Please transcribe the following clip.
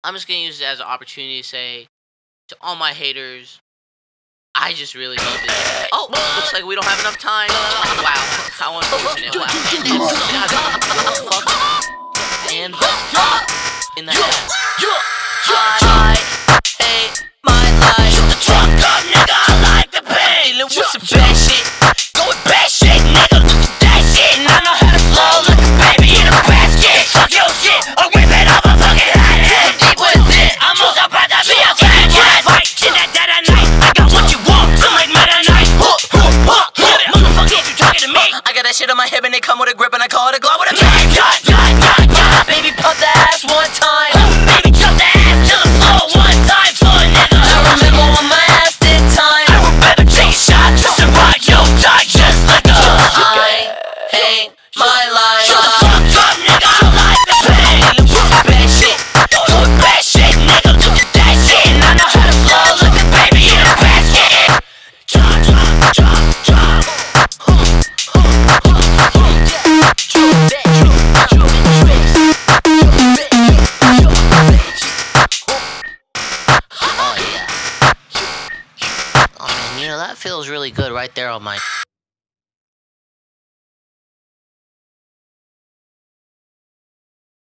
I'm just gonna use it as an opportunity to say to all my haters, I just really love this. Oh, looks like we don't have enough time. Wow, I want to lose it. Wow. And in the head. I hate my life. Shut the truck up, nigga. I like the pain. Dealing with some bad shit. Going bad shit, nigga. Look at that shit. And I know how to flow like a baby in a basket. Fuck your shit. I whip it up a fucking head. Deep with it. I'm also about to be a fat cat. Fight in that dead at night. I got what you want. I'm like mad at night. Motherfucker, you talking to me? I got that shit on my hip and they come with a grip and I call it a glow with a bang. Baby, pump that ass one time. Baby, jump that ass to the floor one time for a nigga. I remember when my ass did time. I remember taking shots to survive your die just like a I hate my life. Shut the fuck up, nigga. I like the pain. Dealing with some bad shit. Doing bad shit, nigga. Look at that shit. And I know how to flow like a baby in a basket. Drop. You know, that feels really good right there on my